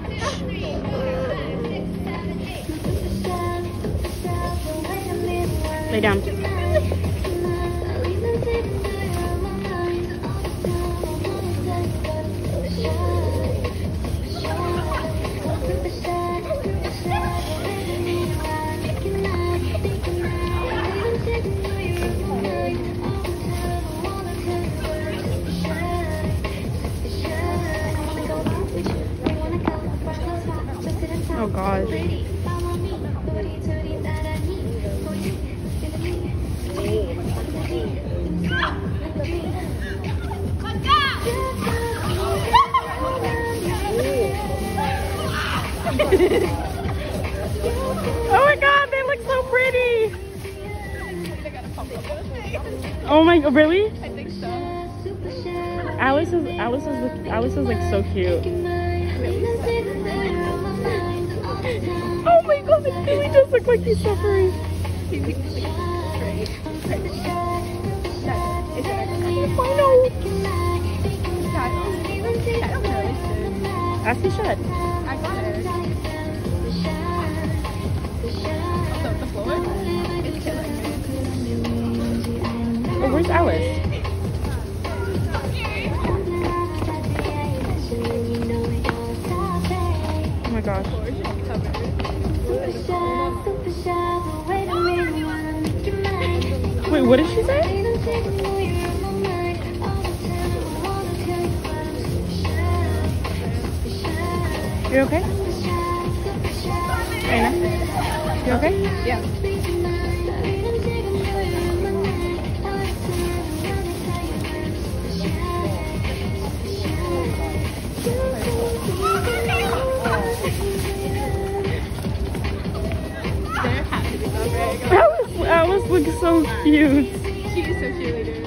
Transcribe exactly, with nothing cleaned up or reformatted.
Lay down. Oh gosh. Oh my god, they look so pretty. Oh my god, really? I think so. Alice is Alice is Alice is like so cute. Oh my god, it really does look like he's suffering. I know. As he should. I got it. Also, the floor is killing me. Oh, where's Alice? Oh my gosh. Wait, what did she say? You okay? Aina? You okay? Yeah. There has to be something. Alice, Alice looks so cute. She is so cheerleader.